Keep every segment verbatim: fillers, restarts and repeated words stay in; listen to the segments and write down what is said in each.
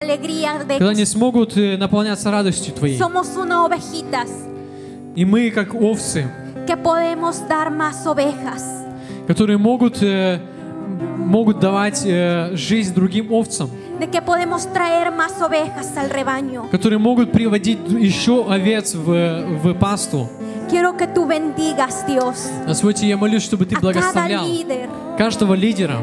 когда не смогут наполняться радостью Твоей. И мы, как овцы, которые могут, могут давать жизнь другим овцам, которые могут приводить еще овец в, в пасту. Quiero que tú bendigas, Dios, Господь, я молюсь, чтобы Ты благословлял каждого лидера,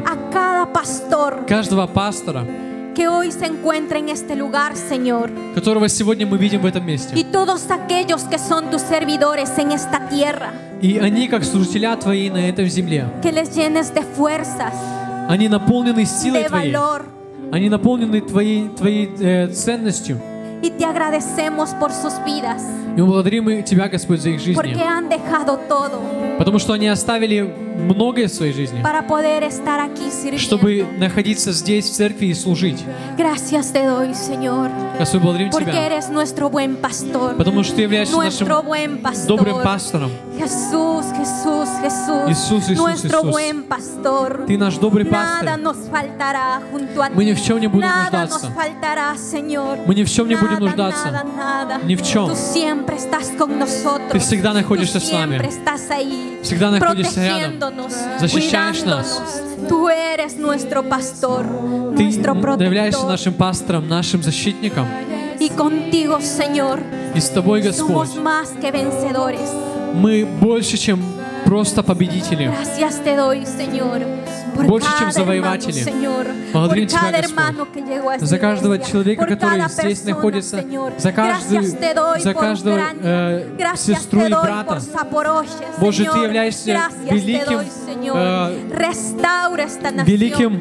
каждого пастора, que hoy se encuentra en este lugar, Señor, которого сегодня мы видим в этом месте. y todos aquellos que son tus servidores en esta tierra, И они, как служителя Твои на этой земле, que les llenes de fuerzas, они наполнены силой de Твоей, valor, они наполнены Твоей, твоей э, ценностью. y te agradecemos por sus vidas, И мы благодарим Тебя, Господь, за их жизни, porque han dejado todo потому что они оставили многое в своей жизни, para poder estar aquí sirviendo. чтобы находиться здесь, в церкви, и служить. Gracias te doy, Señor, Господь, благодарим porque Тебя, eres nuestro buen pastor, потому что Ты являешься нашим nuestro buen pastor. добрым пастором. Jesús, Jesús, Jesús, Иисус, Иисус, nuestro Иисус. buen pastor. Ты наш добрый Nada пастырь. nos faltará junto a ti. Мы ни в чем не будем Nada нуждаться. nos faltará, Señor. Мы ни в чем не будем Nada, нуждаться. nada, nada. Ни в чем. Tú siempre estás con nosotros. Ты всегда находишься Tú с нами. siempre estás ahí, Всегда находишься рядом. protegiéndonos, Защищаешь нас. cuidándonos. Tú eres nuestro pastor, Ты nuestro являешься protector. нашим пастором, нашим защитником. Y contigo, Señor, И с Тобой, Господь, somos más que vencedores. мы больше, чем просто победители. Gracias te doy, Señor, por Больше, cada чем hermano, завоеватели. Señor, Благодарим por Тебя, cada Господь, hermano que llegó a esta за каждого iglesia, человека, por который cada здесь persona, находится, Señor. за каждую, Gracias te doy за por каждую Ucrania. э, Gracias сестру te и doy брата. por Запорожье, Боже, Ты Señor. являешься Gracias te великим, doy, Señor. э, Restaura esta nación. великим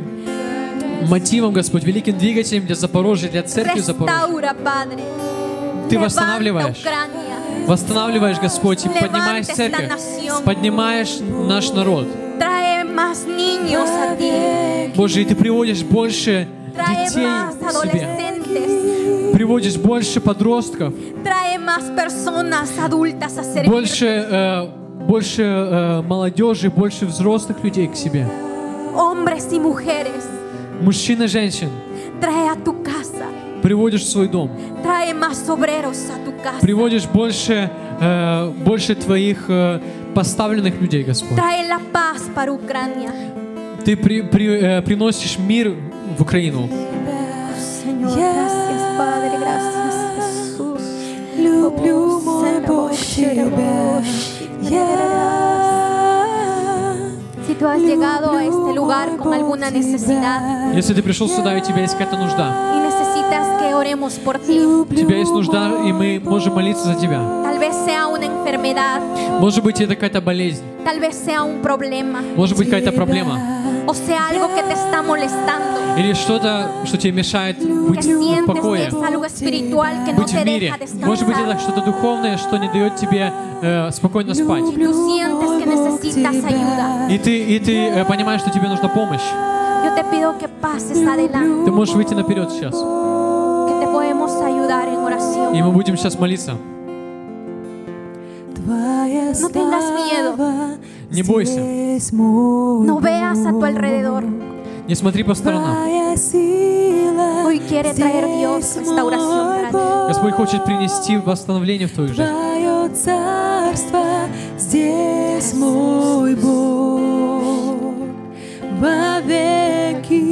мотивом, Господь, великим двигателем для Запорожья, для церкви Запорожья. Restaura, Padre. Ты Levanta восстанавливаешь. Ucrania. Восстанавливаешь, Господь, и Levanta поднимаешь esta церковь, nación. поднимаешь наш народ. Trae más niños a ti. Боже, и Ты приводишь больше Trae детей más к себе, adolescentes. приводишь больше подростков, Trae más personas adultas a servir. больше, э, больше э, молодежи, больше взрослых людей к себе. Hombres y mujeres. Мужчин и женщин Trae a tu casa. приводишь в свой дом, Trae más obreros a tu casa. приводишь больше, э, больше Твоих э, поставленных людей, Господь. Trae la paz para Ucrania. Ты при, при, э, приносишь мир в Украину. Señor, gracias, Padre, gracias, Jesús. Люблю, мой Бог, Тебя. Si tú has llegado a este lugar con alguna necesidad Если ты пришел сюда, и у тебя есть какая-то нужда, y necesitas que oremos por ti, у тебя есть нужда, и мы можем молиться за тебя. tal vez sea una enfermedad, Может быть, это какая-то болезнь, tal vez sea un problema, может быть, какая-то проблема, o sea algo que te está molestando, или что-то, что тебе мешает que быть в sientes que покое, es algo espiritual que no быть te в мире. deja Может быть, это descansar. что-то духовное, что не дает тебе э, спокойно спать. Tú sientes que necesitas ayuda. И ты, и ты э, понимаешь, что тебе нужна помощь. Yo te pido que pases adelante, Ты можешь выйти наперед сейчас. que te podemos ayudar en И oración. мы будем сейчас молиться. No tengas miedo. Не бойся. No veas a tu alrededor. Не смотри по сторонам. Hoy quiere traer Dios restauración para ti. Господь хочет принести восстановление в твою жизнь. Твое царство здесь, мой Бог, вовеки,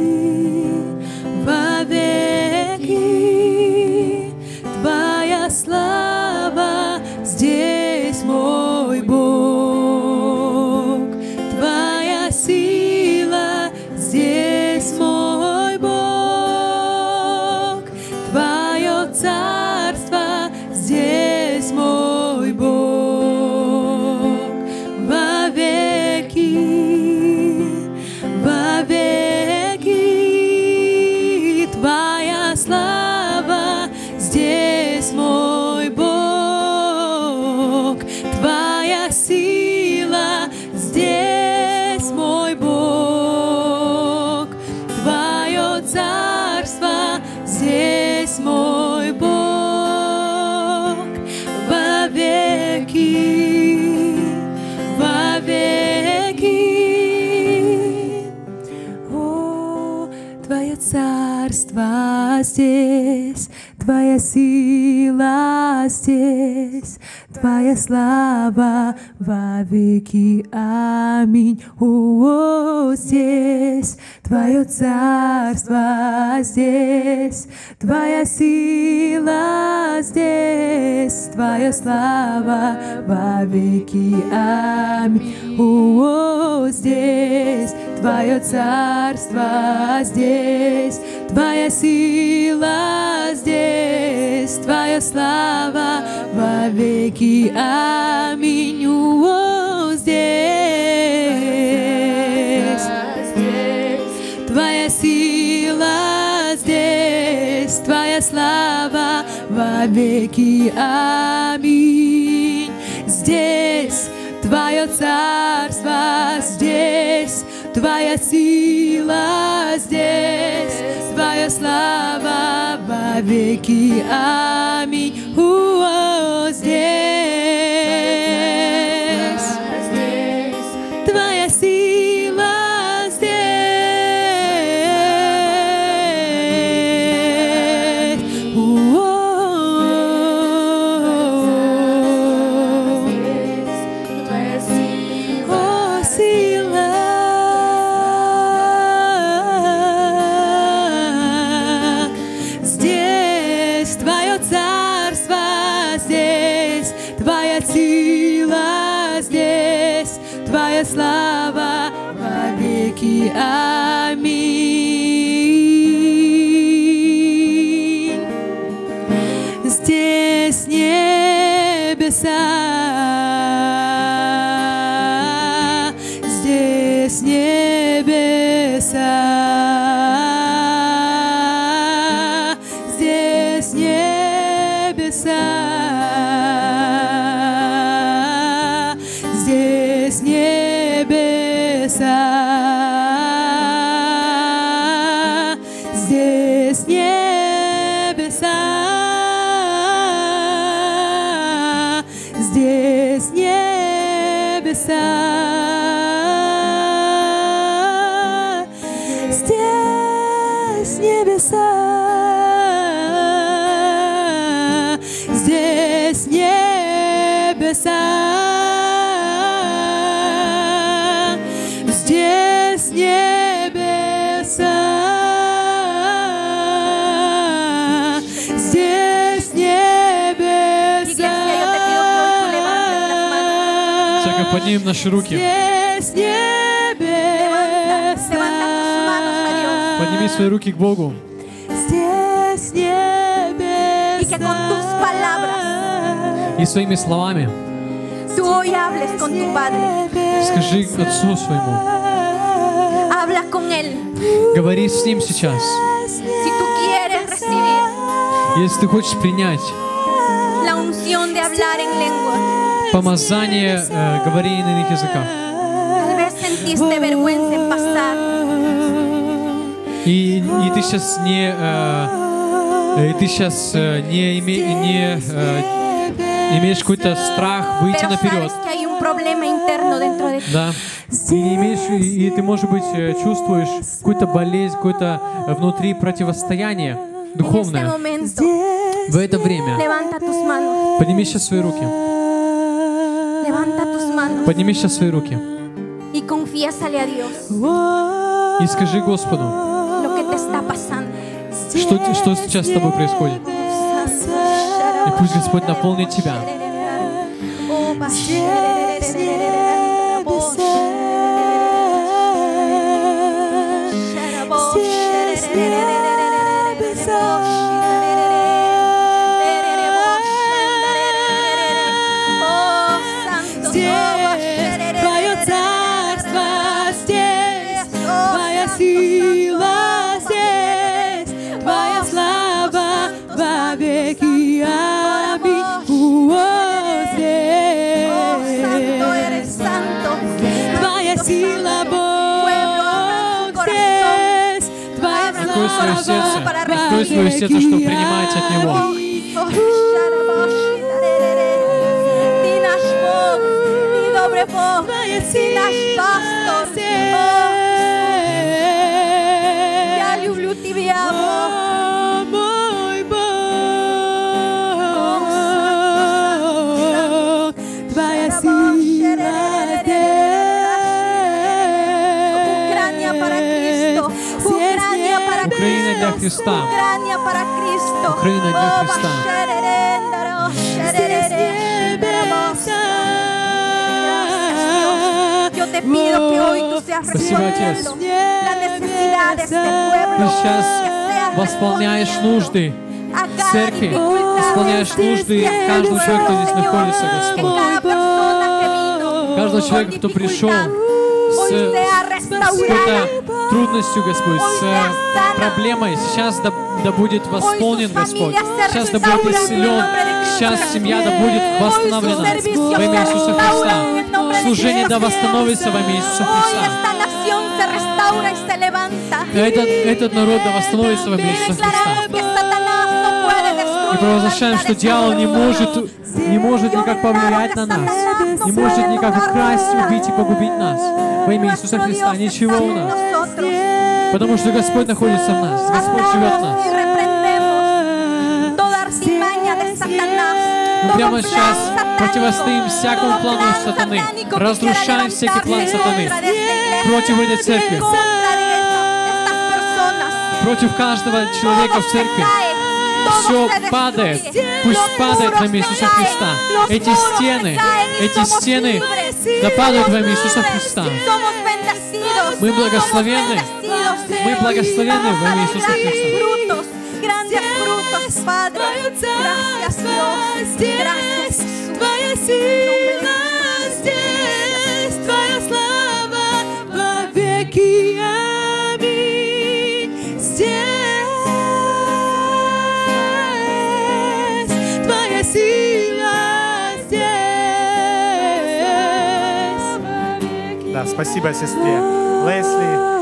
вовеки. Твоя слава здесь, мой Бог, Твоя сила здесь, мой Бог, Твое царство здесь, мой Бог, вовеки, вовеки. Твоя слава здесь, мой Бог, Твоя сила здесь, мой Бог, Твое царство здесь, мой Бог, вовеки, вовеки. О, Твое царство здесь, Твоя сила здесь, Твоя слава во веки. Аминь. О, здесь Твое царство здесь, Твоя сила здесь, Твоя слава во веки. Аминь. О, здесь Твое царство здесь, Твоя сила здесь, Твоя слава во веки. Аминь. О, здесь Твоя сила здесь, Твоя слава во веки. Аминь. Здесь Твое царство здесь, Твоя сила здесь, Твоя слава во веки. Аминь. О, здесь Твоя сила здесь. О, сила. Здесь Твое царство здесь, Твоя сила здесь, Твоя слава во веки. Аминь. Здесь небеса, здесь небеса, здесь небеса, здесь небеса, здесь небеса, здесь небеса, здесь небеса, здесь небеса, здесь небеса, здесь небеса. Церковь, поднимем наши руки. Здесь небеса. Подними свои руки к Богу. Здесь небеса. Y que con tus palabras И своими словами tú hoy hables con tu Padre. скажи Отцу своему. Habla con Él. Говори с Ним сейчас. Si tú quieres recibir Если ты хочешь принять la unción de hablar en lengua, помазание, э, говори на иных языках. tal vez sentiste vergüenza en pasar. И, и ты сейчас не, э, и ты сейчас э, не, име, не э, имеешь какой-то страх выйти Pero наперед. sabes que hay un problema interno dentro de ti. Да. И, не имеешь, и, и ты, может быть, э, чувствуешь какую-то болезнь, какое-то э, внутри противостояние En este духовное. momento, В это время levanta tus manos. подними сейчас свои руки. Levanta tus manos Подними сейчас свои руки. y confiésale a Dios И скажи Господу, lo que te está pasando. что, ты- что сейчас с тобой происходит. И пусть Господь наполнит тебя. Здесь Твое царство здесь, Твоя сила здесь, Твоя слава во веки. Аминь. О, здесь Твоя сила, Бог здесь, Твоя Открой свое сердце, слава открой свое сердце, чтобы принимать от Него. Ты наш пастор. Я люблю Тебя, Бог. Христа. Ucrania para Cristo. Украина для Oh, Христа. bashererendaro, sherererendaro. Yo te pido que hoy tú seas Спасибо, Отец. respondiendo las necesidades de este pueblo. Ты сейчас que seas восполняешь respondiendo нужды a cada церкви, dificultad восполняешь нужды de este каждого человека, кто здесь pueblo, находится, Señor, Господь. de cada persona que vino Каждого con человека, кто пришел dificultad, с, hoy sea с restaurada. какой-то трудностью, Господь, с проблемой. Сейчас да, да будет восполнен, Господь. Сейчас да будет исцелен. Сейчас семья да будет восстановлена во имя Иисуса Христа. Служение да восстановится во имя Иисуса Христа. Этот, этот народ да восстановится во имя Иисуса Христа. И провозглашаем, что дьявол не может, не может никак повлиять на нас, не может никак украсть, убить и погубить нас. Во имя Иисуса Христа ничего у нас. Потому что Господь находится в нас, Господь живет в нас. Мы прямо сейчас противостоим всякому плану сатаны, разрушаем всякий план сатаны против этой церкви, против каждого человека в церкви. Все падает, пусть падает во имя Иисуса Христа. Эти стены, эти стены да падают во имя Иисуса Христа. Мы благословенны, мы благословенны во имя Иисуса Христа. Grandes frutos, Padre. Gracias, Dios. Gracias. Твоя сила здесь, Твоя слава во веки. Аминь. Здесь Твоя сила здесь. Да, спасибо, сестре Лесли.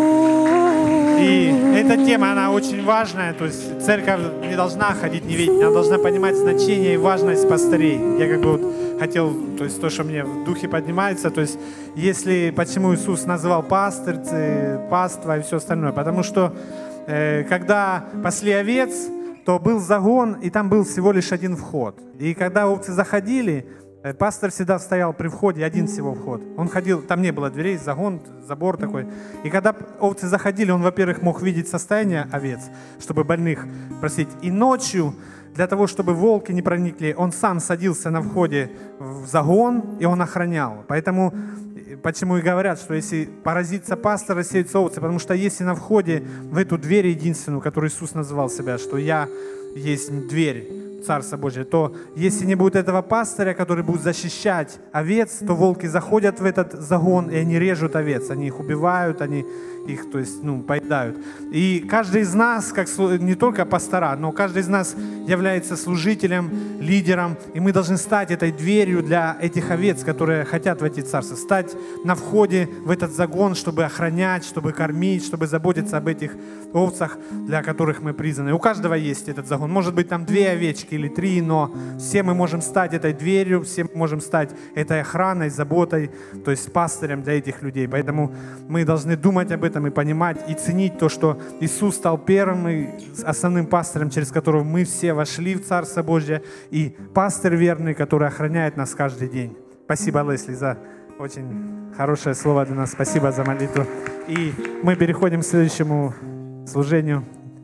И эта тема, она очень важная, то есть церковь не должна ходить невидимой, она должна понимать значение и важность пастырей. Я как бы вот хотел, то есть то, что мне в духе поднимается, то есть если, почему Иисус назвал пастырь, паства и все остальное, потому что э, когда пасли овец, то был загон, и там был всего лишь один вход. И когда овцы заходили, пастор всегда стоял при входе, один всего вход. Он ходил, там не было дверей, загон, забор такой. И когда овцы заходили, он, во-первых, мог видеть состояние овец, чтобы больных просить. И ночью, для того, чтобы волки не проникли, он сам садился на входе в загон, и он охранял. Поэтому, почему и говорят, что если поразится пастор, рассеются овцы, потому что если на входе в эту дверь единственную, которую Иисус называл себя, что «Я есть дверь», Царство Божие, то если не будет этого пастыря, который будет защищать овец, то волки заходят в этот загон, и они режут овец, они их убивают, они их, то есть, ну, поедают. И каждый из нас, как не только пастора, но каждый из нас является служителем, лидером, и мы должны стать этой дверью для этих овец, которые хотят войти в Царство, стать на входе в этот загон, чтобы охранять, чтобы кормить, чтобы заботиться об этих овцах, для которых мы призваны. У каждого есть этот загон. Может быть, там две овечки или три, но все мы можем стать этой дверью, все мы можем стать этой охраной, заботой, то есть пастырем для этих людей. Поэтому мы должны думать об этом и понимать, и ценить то, что Иисус стал первым и основным пастырем, через которого мы все вошли в Царство Божье, и пастырь верный, который охраняет нас каждый день. Спасибо, Лесли, за очень хорошее слово для нас. Спасибо за молитву. И мы переходим к следующему служению.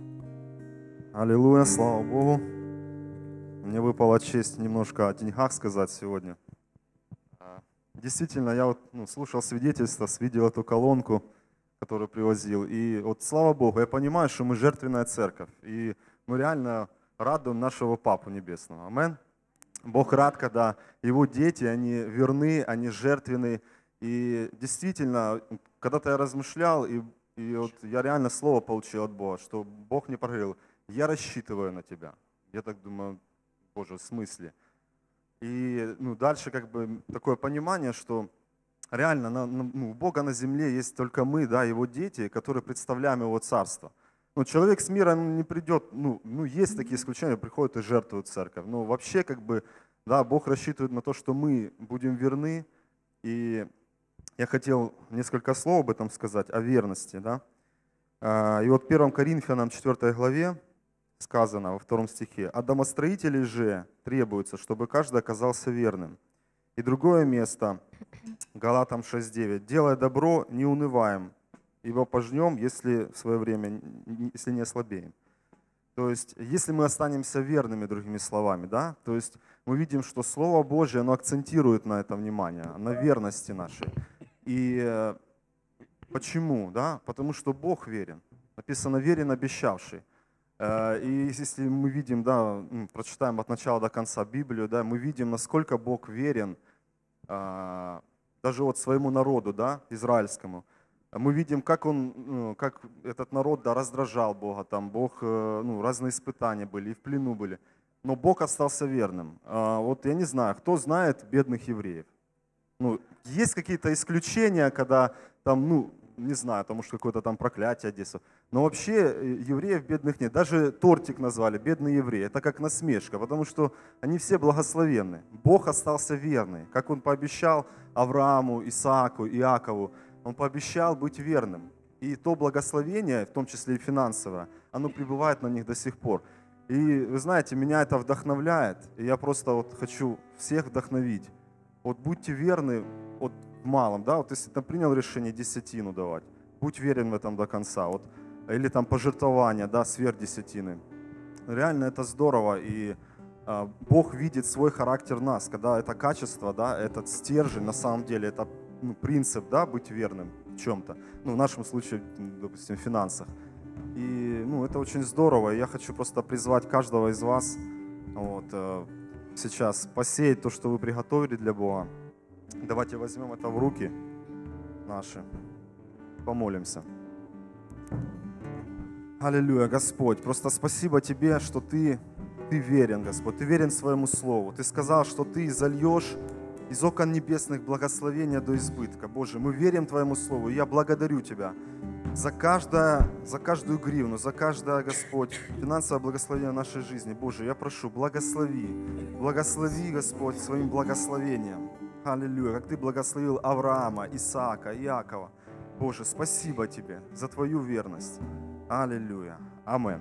Аллилуйя, слава Богу. Мне выпала честь немножко о деньгах сказать сегодня. Действительно, я вот, ну, слушал свидетельства, видел эту колонку, которую привозил. И вот слава Богу, я понимаю, что мы жертвенная церковь. И мы реально радуем нашего Папу Небесного. Амен. Бог рад, когда Его дети, они верны, они жертвенны. И действительно, когда-то я размышлял, и, и вот я реально слово получил от Бога, что Бог мне проговорил: я рассчитываю на тебя. Я так думаю, Боже, в смысле? И ну, дальше как бы такое понимание, что реально на, на, ну, у Бога на земле есть только мы, да, Его дети, которые представляем Его Царство. Ну, человек с мира не придет, ну, ну, есть такие исключения, приходят и жертвуют церковь. Но вообще, как бы, да, Бог рассчитывает на то, что мы будем верны. И я хотел несколько слов об этом сказать, о верности, да. И вот в первом Коринфянам четвёртой главе сказано во втором стихе: «От домостроителей же требуется, чтобы каждый оказался верным». И другое место, Галатам шесть девять: «Делая добро, не унываем, ибо пожнем, если в свое время, если не ослабеем. То есть, если мы останемся верными, другими словами, да, то есть мы видим, что Слово Божье, оно акцентирует на это внимание, на верности нашей. И почему? Да? Потому что Бог верен. Написано «верен обещавший». И если мы видим, да, прочитаем от начала до конца Библию, да, мы видим, насколько Бог верен даже вот своему народу, да, израильскому. Мы видим, как он, как этот народ, да, раздражал Бога, там Бог, ну, разные испытания были, и в плену были. Но Бог остался верным. Вот я не знаю, кто знает бедных евреев? Ну, есть какие-то исключения, когда там, ну, не знаю, потому что какое-то там проклятие действует. Но вообще евреев бедных нет. Даже тортик назвали «бедный еврей». Это как насмешка, потому что они все благословенны. Бог остался верный. Как Он пообещал Аврааму, Исааку, Иакову, Он пообещал быть верным. И то благословение, в том числе и финансовое, оно пребывает на них до сих пор. И вы знаете, меня это вдохновляет. И я просто вот хочу всех вдохновить. Вот будьте верны вот в малом, да, вот если ты принял решение десятину давать, будь верен в этом до конца. Вот, или там пожертвование, да, сверх десятины. Реально это здорово. И а, Бог видит свой характер в нас, когда это качество, да, этот стержень, на самом деле, это, ну, принцип, да, быть верным в чем-то. Ну, в нашем случае, допустим, в финансах. И, ну, это очень здорово. И я хочу просто призвать каждого из вас вот, сейчас посеять то, что вы приготовили для Бога. Давайте возьмем это в руки наши, помолимся. Аллилуйя, Господь, просто спасибо Тебе, что Ты, Ты верен, Господь, Ты верен своему Слову. Ты сказал, что Ты зальешь из окон небесных благословения до избытка. Боже, мы верим Твоему Слову, и я благодарю Тебя за, каждое, за каждую гривну, за каждое, Господь, финансовое благословение в нашей жизни. Боже, я прошу, благослови, благослови, Господь, своим благословением. Аллилуйя, как Ты благословил Авраама, Исаака, Иакова. Боже, спасибо Тебе за Твою верность. Аллилуйя. Аминь.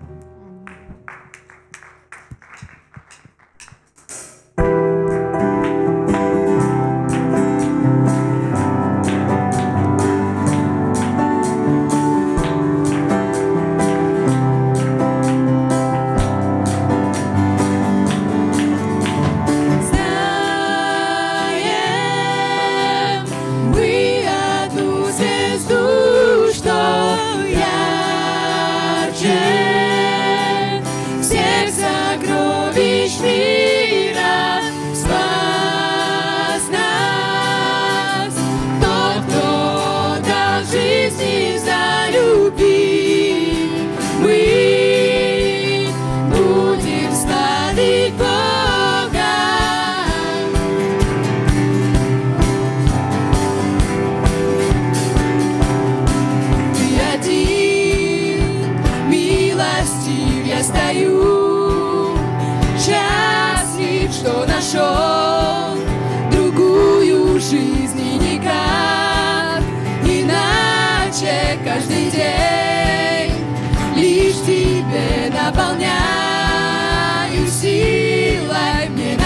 Другую жизнь и никак иначе каждый день лишь Тебе наполняю силой, мне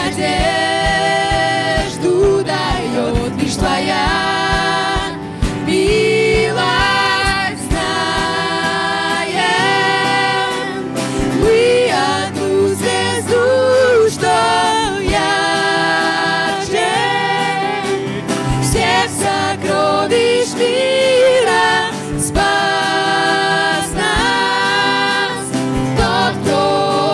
надежду дает лишь Твоя милость. Знаем мы одну звезду, что сокровищ мира спас нас, тот, кто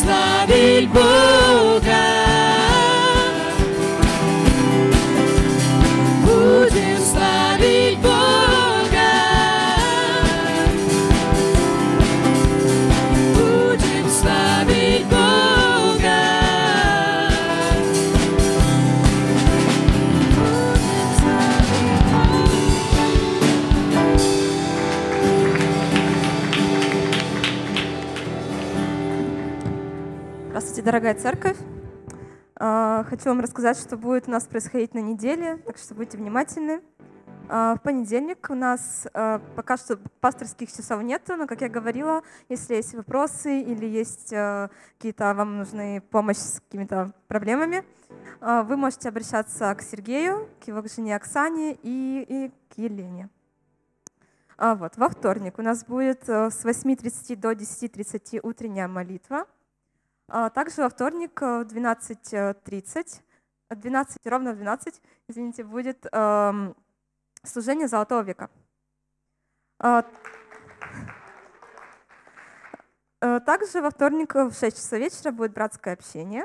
славить Бога. Будем славить Бога. Будем славить Бога. Здравствуйте, дорогая церковь. А, Хочу вам рассказать, что будет у нас происходить на неделе, так что будьте внимательны. А, В понедельник у нас а, пока что пасторских часов нету, но, как я говорила, если есть вопросы или есть а, какие-то вам нужны помощь с какими-то проблемами, а, вы можете обращаться к Сергею, к его жене Оксане и, и к Елене. А Вот. Во вторник у нас будет а, с восьми тридцати до десяти тридцати утренняя молитва. А Также во вторник в двенадцать тридцать, двенадцать, ровно в двенадцать, извините, будет эм, служение Золотого века. А, э, Также во вторник в шесть часов вечера будет братское общение.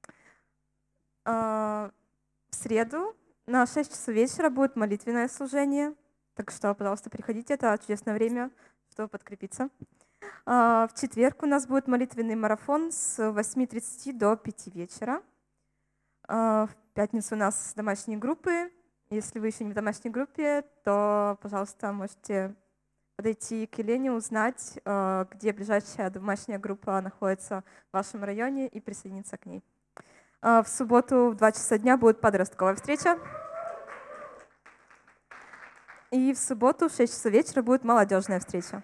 А, В среду на шесть часов вечера будет молитвенное служение. Так что, пожалуйста, приходите, это чудесное время, чтобы подкрепиться. А, В четверг у нас будет молитвенный марафон с восьми тридцати до пяти вечера. А, В пятницу у нас домашние группы. Если вы еще не в домашней группе, то, пожалуйста, можете подойти к Елене, узнать, а, где ближайшая домашняя группа находится в вашем районе, и присоединиться к ней. А, В субботу в два часа дня будет подростковая встреча. И в субботу в шесть часов вечера будет молодежная встреча.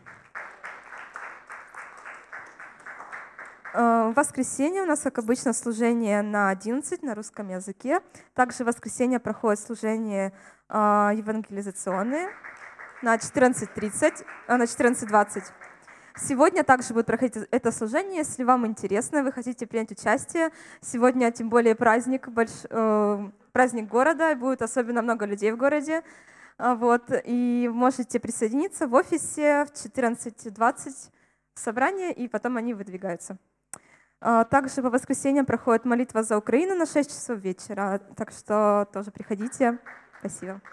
В воскресенье у нас, как обычно, служение на одиннадцать на русском языке. Также в воскресенье проходит служение а, евангелизационное на четырнадцать тридцать, а, на четырнадцать двадцать. Сегодня также будет проходить это служение. Если вам интересно, вы хотите принять участие. Сегодня, тем более, праздник, больш... э, праздник города, и будет особенно много людей в городе. А, Вот, и можете присоединиться в офисе в четырнадцать двадцать собрание, и потом они выдвигаются. А, Также по воскресеньям проходит молитва за Украину на шесть часов вечера, так что тоже приходите. Спасибо.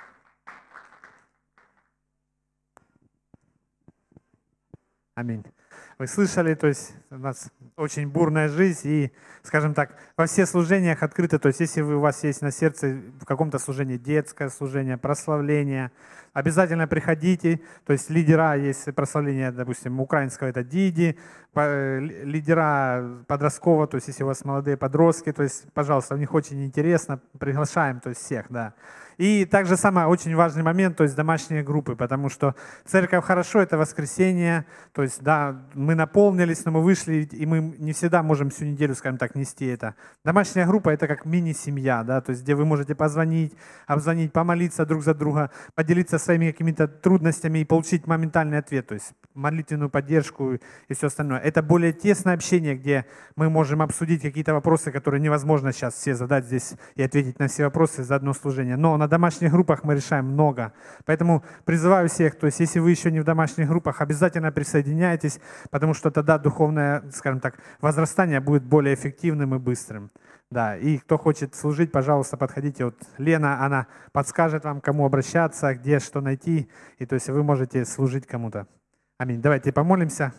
Аминь. Вы слышали, то есть у нас очень бурная жизнь, и, скажем так, во все служениях открыто, то есть если вы, у вас есть на сердце в каком-то служении детское служение, прославление, обязательно приходите, то есть лидера, есть прославление, допустим, украинского, это Диди, по- лидера подросткового, то есть если у вас молодые подростки, то есть, пожалуйста, у них очень интересно, приглашаем, то есть всех, да. И также самый очень важный момент, то есть домашние группы, потому что церковь хорошо, это воскресенье, то есть да, мы наполнились, но мы вышли, и мы не всегда можем всю неделю, скажем так, нести это. Домашняя группа — это как мини-семья, да, то есть где вы можете позвонить, обзвонить, помолиться друг за друга, поделиться своими какими-то трудностями и получить моментальный ответ, то есть молитвенную поддержку и все остальное. Это более тесное общение, где мы можем обсудить какие-то вопросы, которые невозможно сейчас все задать здесь и ответить на все вопросы за одно служение. Но на домашних группах мы решаем много. Поэтому призываю всех, то есть если вы еще не в домашних группах, обязательно присоединяйтесь, потому что тогда духовное, скажем так, возрастание будет более эффективным и быстрым. Да, и кто хочет служить, пожалуйста, подходите. Вот Лена, она подскажет вам, кому обращаться, где что найти, и то есть вы можете служить кому-то. Аминь. Давайте помолимся.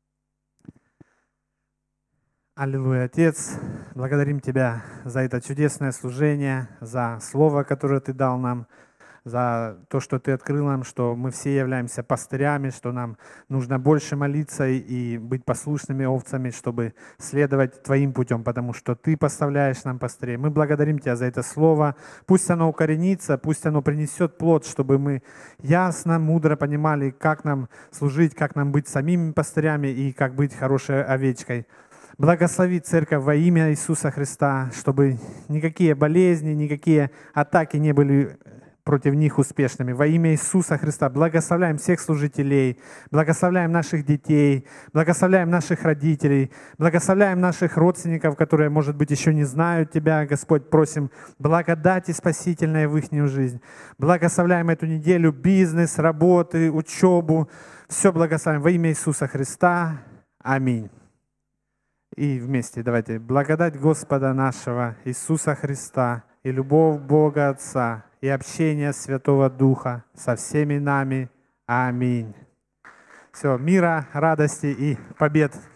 Аллилуйя, Отец, благодарим Тебя за это чудесное служение, за Слово, которое Ты дал нам, за то, что Ты открыл нам, что мы все являемся пастырями, что нам нужно больше молиться и быть послушными овцами, чтобы следовать Твоим путем, потому что Ты поставляешь нам пастырей. Мы благодарим Тебя за это Слово. Пусть оно укоренится, пусть оно принесет плод, чтобы мы ясно, мудро понимали, как нам служить, как нам быть самими пастырями и как быть хорошей овечкой. Благослови церковь во имя Иисуса Христа, чтобы никакие болезни, никакие атаки не были против них успешными. Во имя Иисуса Христа благословляем всех служителей, благословляем наших детей, благословляем наших родителей, благословляем наших родственников, которые, может быть, еще не знают Тебя. Господь, просим благодати спасительной в их жизнь. Благословляем эту неделю бизнес, работы, учебу. Все благословляем во имя Иисуса Христа. Аминь. И вместе давайте. Благодать Господа нашего Иисуса Христа и любовь Бога Отца и общение Святого Духа со всеми нами. Аминь. Все, мира, радости и побед